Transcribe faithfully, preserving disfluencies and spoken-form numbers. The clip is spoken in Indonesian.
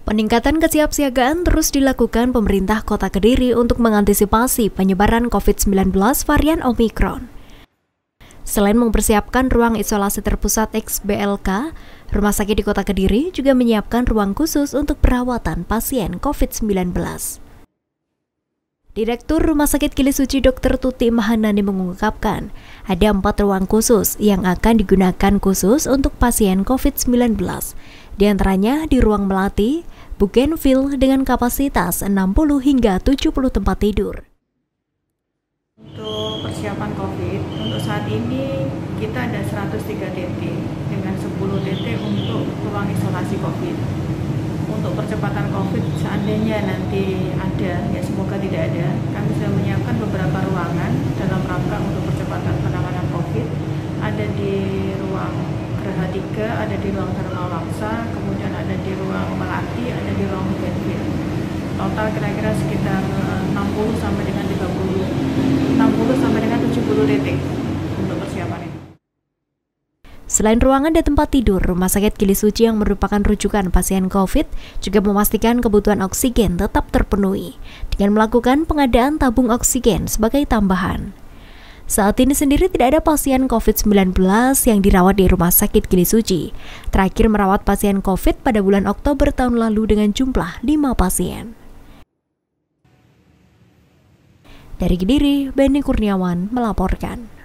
Peningkatan kesiapsiagaan terus dilakukan pemerintah Kota Kediri untuk mengantisipasi penyebaran covid sembilan belas varian Omikron. Selain mempersiapkan ruang isolasi terpusat X B L K, Rumah Sakit di Kota Kediri juga menyiapkan ruang khusus untuk perawatan pasien covid sembilan belas. Direktur Rumah Sakit Kili Suci Dokter Tuti Mahanani mengungkapkan, ada empat ruang khusus yang akan digunakan khusus untuk pasien covid sembilan belas, di antaranya di ruang Melati, Bougainville dengan kapasitas enam puluh hingga tujuh puluh tempat tidur. Untuk persiapan COVID, untuk saat ini kita ada seratus tiga T T dengan sepuluh T T untuk ruang isolasi COVID. Untuk percepatan COVID, seandainya nanti ada, ya semoga tidak ada, kami sudah menyiapkan beberapa ruangan dalam rangka untuk percepatan penanganan COVID. Ada di ruang Geraha tiga, ada di ruang Dharma Wangsa, kemudian ada di ruang Melati, ada di ruang Bougainville. Total kira-kira sekitar enam puluh sampai dengan tiga puluh, enam puluh sampai dengan tujuh puluh T T untuk persiapan ini. Selain ruangan dan tempat tidur, Rumah Sakit Kili Suci yang merupakan rujukan pasien COVID juga memastikan kebutuhan oksigen tetap terpenuhi dengan melakukan pengadaan tabung oksigen sebagai tambahan. Saat ini sendiri tidak ada pasien covid sembilan belas yang dirawat di Rumah Sakit Kili Suci. Terakhir merawat pasien COVID pada bulan Oktober tahun lalu dengan jumlah lima pasien. Dari Kediri, Beni Kurniawan melaporkan.